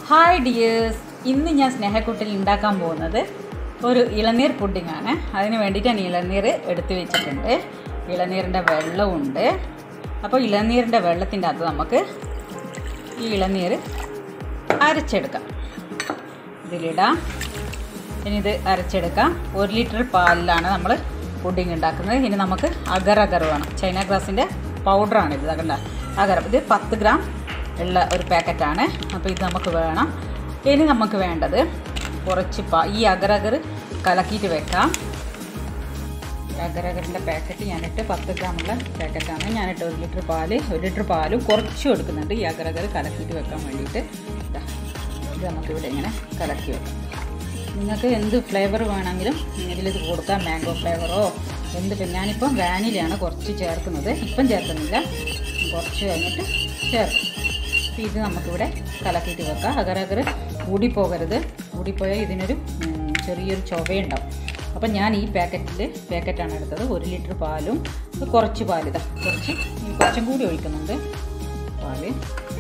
Hi dears, ഇന്ന് ഞാൻ സ്നേഹക്കൂട്ടിൽ ഉണ്ടാക്കാൻ പോകുന്നത് ഒരു ഇളനീർ പുഡിങ്ങാണ്. അതിന് വേണ്ടിയിട്ട് ഞാൻ ഇളനീർ എടുത്ത് വെച്ചിട്ടുണ്ട്. ഇളനീരിൻ്റെ വെള്ളമുണ്ട്. അപ്പോൾ ഇളനീരിൻ്റെ വെള്ളത്തിൻ്റെ അകത്ത് നമുക്ക് ഈ ഇളനീർ അരച്ചെടുക്കാം. ഇതിലിടാം. ഇനി ഇത് അരച്ചെടുക്കാം. 1 ലിറ്റർ പാലിലാണ് നമ്മൾ പുഡിങ് ഉണ്ടാക്കുന്നത്. ഇനി നമുക്ക് അഗർ വേണം. ചൈന ഗ്രാസിൻ്റെ പൗഡറാണിത്. അഗർ ഇത് 10 ഗ്രാം ഉള്ള ഒരു പാക്കറ്റാണ്. അപ്പോൾ ഇത് നമുക്ക് വേണം. ഇനി നമുക്ക് വേണ്ടത് കുറച്ച് ഈ അഗർ കലക്കിയിട്ട് വെക്കാം. അഗറിൻ്റെ പാക്കറ്റ് ഞാനിട്ട് 10 ഗ്രാമുള്ള പാക്കറ്റാണ്. ഞാനിട്ട് 1 ലിറ്റർ പാലും കുറച്ചും എടുക്കുന്നുണ്ട് ഈ അഗർ കലക്കിയിട്ട് വെക്കാൻ വേണ്ടിയിട്ട്. ഇത് നമുക്കിവിടെ ഇങ്ങനെ കലക്കി വെക്കാം. നിങ്ങൾക്ക് എന്ത് ഫ്ലേവർ വേണമെങ്കിലും ഇതിലിത് കൊടുക്കാം. മാംഗോ ഫ്ലേവറോ ഞാനിപ്പം വാനിലയാണ് കുറച്ച് ചേർക്കുന്നത്. ഇപ്പം ചേർക്കുന്നില്ല, കുറച്ച് കഴിഞ്ഞിട്ട് ചേർക്കും. അപ്പോൾ ഇത് നമുക്കിവിടെ കലക്കിയിട്ട് വെക്കാം. അഗർ കൂടിപ്പോകരുത്. കൂടിപ്പോയാൽ ഇതിനൊരു ചെറിയൊരു ചൊവയുണ്ടാവും. അപ്പം ഞാൻ ഈ പാക്കറ്റാണ് എടുത്തത്. 1 ലിറ്റർ പാലും കുറച്ച് പാലിതാ കുറച്ചും കൂടി ഒഴിക്കുന്നുണ്ട് പാല്.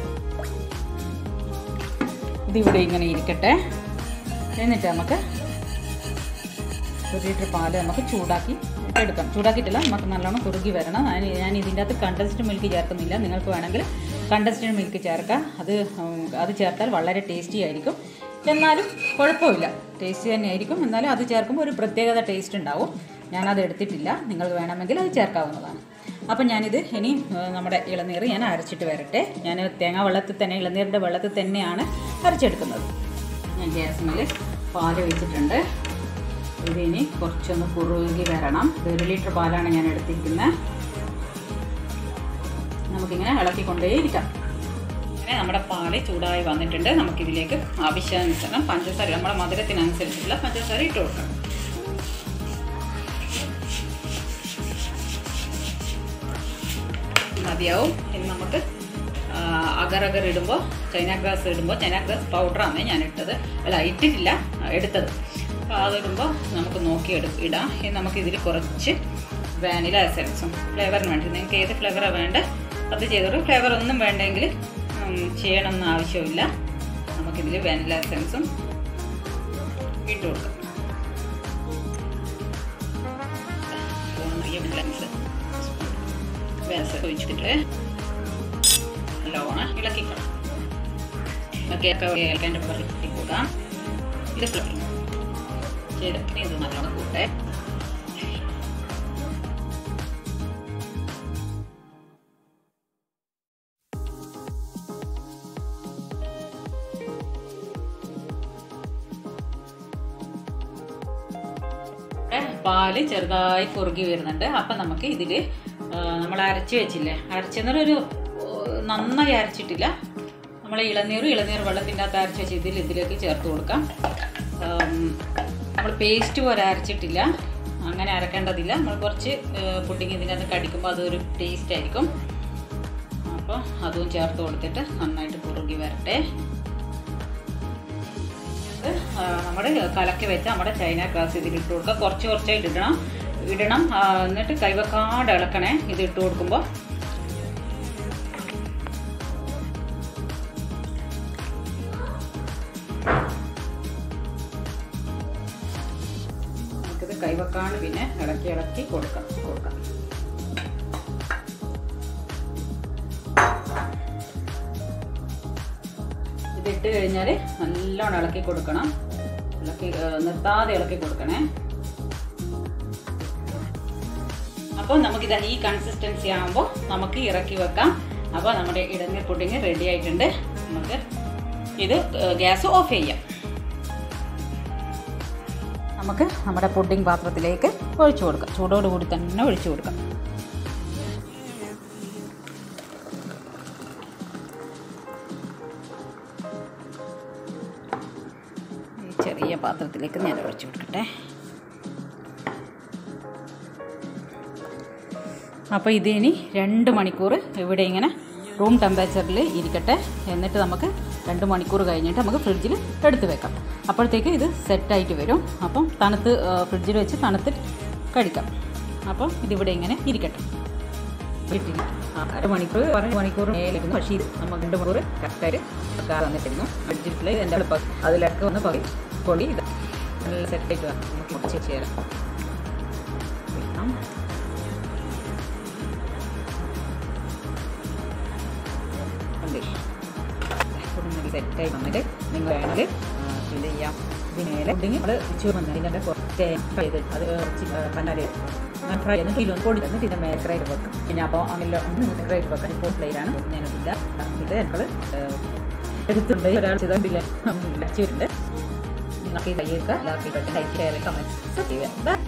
ഇതിവിടെ ഇങ്ങനെ ഇരിക്കട്ടെ. എന്നിട്ട് നമുക്ക് 1 ലിറ്റർ പാല് നമുക്ക് ചൂടാക്കി എടുക്കാം. ചൂടാക്കിയിട്ടില്ല, നമുക്ക് നല്ലോണം കുറുകി വരണം. ഞാൻ ഇതിൻ്റെ അകത്ത് കണ്ടൻസ്ഡ് മിൽക്ക് ചേർക്കുന്നില്ല. നിങ്ങൾക്ക് വേണമെങ്കിൽ കണ്ടൻസ്ഡ് മിൽക്ക് ചേർക്കാം. അത് ചേർത്താൽ വളരെ ടേസ്റ്റി ആയിരിക്കും. എന്നാലും കുഴപ്പമില്ല, ടേസ്റ്റി തന്നെ ആയിരിക്കും. എന്നാലും അത് ചേർക്കുമ്പോൾ ഒരു പ്രത്യേകത ടേസ്റ്റ് ഉണ്ടാവും. ഞാനത് എടുത്തിട്ടില്ല. നിങ്ങൾക്ക് വേണമെങ്കിൽ അത് ചേർക്കാവുന്നതാണ്. അപ്പം ഞാനിത് ഇനി നമ്മുടെ ഇളനീർ ഞാൻ അരച്ചിട്ട് വരട്ടെ. ഞാൻ ഇളനീരിൻ്റെ വെള്ളത്തിൽ തന്നെയാണ് അരച്ചെടുക്കുന്നത്. ഞാൻ ഗ്യാസിൽ പാല് വെച്ചിട്ടുണ്ട്. ഇതിനി കുറച്ചൊന്ന് കുറുകി വരണം. 1 ലിറ്റർ പാലാണ് ഞാൻ എടുത്തിരിക്കുന്നത്. നമുക്കിങ്ങനെ ഇളക്കിക്കൊണ്ടേയിരിക്കാം. അങ്ങനെ നമ്മുടെ പാല് ചൂടായി വന്നിട്ടുണ്ട്. നമുക്കിതിലേക്ക് ആവശ്യാനുസരണം പഞ്ചസാര, നമ്മുടെ മധുരത്തിനനുസരിച്ചുള്ള പഞ്ചസാര ഇട്ട് കൊടുക്കണം. മതിയാവും. ഇനി നമുക്ക് അഗർ ഇടുമ്പോൾ ചൈന ഗ്രാസ് പൗഡറാണ് ഞാൻ ഇട്ടത്. ഇട്ടിട്ടില്ല, എടുത്തത്. അപ്പോൾ അതിടുമ്പോൾ നമുക്ക് നോക്കി ഇടാം. ഇനി നമുക്കിതിൽ കുറച്ച് വാനില എസൻസും ഫ്ലേവറിന് വേണ്ടി നിങ്ങൾക്ക് ഏത് ഫ്ലേവറാണ് വേണ്ടത് അത് ചെയ്തോളൂ. ഫ്ലേവർ ഒന്നും വേണ്ടെങ്കിൽ ചെയ്യണമെന്ന് ആവശ്യമില്ല. നമുക്കിതിൽ വാനില എസൻസും ഇട്ട് കൊടുക്കാം. ഒഴിച്ചിട്ട് നല്ലോണം ഇളക്കിക്കണം. ഏലക്കൻ്റെ പറക്കി കൂടാം. ഇത് ഫ്ലേവർ ചെയ്തിട്ട് ഇത് നല്ലോണം കൂട്ടെ. പാല് ചെറുതായി കുറുകി വരുന്നുണ്ട്. അപ്പം നമുക്ക് ഇതിൽ നമ്മൾ അരച്ച് വെച്ചില്ലേ, അരച്ചെന്നൊരു നന്നായി അരച്ചിട്ടില്ല. നമ്മൾ ഇളനീർ വെള്ളത്തിൻ്റെ അകത്ത് അരച്ച് വെച്ച് ഇതിലേക്ക് ചേർത്ത് കൊടുക്കാം. നമ്മൾ പേസ്റ്റ് പോലെ അരച്ചിട്ടില്ല, അങ്ങനെ അരക്കേണ്ടതില്ല. നമ്മൾ കുറച്ച് പുഡിങ് ഇതിനകത്ത് കടിക്കുമ്പോൾ അതൊരു ടേസ്റ്റ് ആയിരിക്കും. അപ്പോൾ അതും ചേർത്ത് കൊടുത്തിട്ട് നന്നായിട്ട് കുറുകി വരട്ടെ. നമ്മൾ കലക്കി വെച്ച നമ്മുടെ ചൈന ഗ്രാസ് ഇതിലിട്ട് കൊടുക്കുക. കുറച്ചായിട്ട് ഇടണം. എന്നിട്ട് കൈവക്കാട് ഇളക്കണേ ഇത് ഇട്ട് കൊടുക്കുമ്പോൾ. നമുക്കിത് കൈവക്കാട് പിന്നെ ഇളക്കി കൊടുക്കാം. ഇതിട്ട് കഴിഞ്ഞാൽ നല്ലോണം ഇളക്കി കൊടുക്കണം. നിർത്താതെ ഇളക്കി കൊടുക്കണേ. അപ്പോൾ നമുക്കിത് ഈ കൺസിസ്റ്റൻസി ആകുമ്പോൾ നമുക്ക് ഇറക്കി വെക്കാം. അപ്പോൾ നമ്മുടെ ഇളനീർ പുഡിങ് റെഡി ആയിട്ടുണ്ട്. നമുക്ക് ഇത് ഗ്യാസ് ഓഫ് ചെയ്യാം. നമുക്ക് നമ്മുടെ പുഡിങ് പാത്രത്തിലേക്ക് ഒഴിച്ചു കൊടുക്കാം. ചൂടോടുകൂടി തന്നെ ഒഴിച്ചു കൊടുക്കാം. ചെറിയ പാത്രത്തിലേക്ക് ഞാൻ ഒഴിച്ചു കൊടുക്കട്ടെ. അപ്പോൾ ഇതിനി 2 മണിക്കൂർ ഇവിടെ ഇങ്ങനെ റൂം ടെമ്പറേച്ചറിൽ ഇരിക്കട്ടെ. എന്നിട്ട് നമുക്ക് 2 മണിക്കൂർ കഴിഞ്ഞിട്ട് നമുക്ക് ഫ്രിഡ്ജിൽ എടുത്ത് വെക്കാം. അപ്പോഴത്തേക്ക് ഇത് സെറ്റായിട്ട് വരും. അപ്പം ഫ്രിഡ്ജിൽ വെച്ച് തണുത്ത് കഴിക്കാം. അപ്പം ഇതിവിടെ ഇങ്ങനെ ഇരിക്കട്ടെ. ഇട്ടില്ല. അരമണിക്കൂർ മണിക്കൂർ മേലിരുന്നു. പക്ഷേ ഇത് നമ്മൾ 2 മണിക്കൂർ കറക്റ്റായിട്ട് വെക്കാതെ വന്നിട്ടിരുന്നു. ഫ്രിഡ്ജിൽ എൻ്റെ എളുപ്പം അതിലൊക്കെ ഒന്ന് പൊടി ഇത് നല്ല സെറ്റായിട്ട് നമുക്ക് കുറച്ച് ചേരാം. സെറ്റായി വന്നിട്ട് നിങ്ങൾ വേണമെങ്കിൽ ഇത് ചെയ്യാം. ഇതിനേലെ ഉണ്ടെങ്കിൽ നമ്മൾ ചൂട് വന്നതിൻ്റെ ചെയ്ത് അത് പണ്ടാല് ഫ്രൈ എന്നിട്ട് ഇതിലൊന്ന് പൊടി തന്നിട്ട് ഇതിൻ്റെ മേക്കറായിട്ട് വെക്കും. പിന്നെ അപ്പോൾ അങ്ങനെ മേക്കറായിട്ട് വെക്കാൻ ഇപ്പോൾ പ്ലെയിനാണ് ഞാനില്ല. ഇത് ഞങ്ങൾ എടുത്തുണ്ട് ഒരാൾ ചെയ്തില്ല. നിങ്ങൾക്ക് ഈ കൈയൊക്കെ എല്ലാവർക്കും കമൻറ്റ് ചെയ്യുക.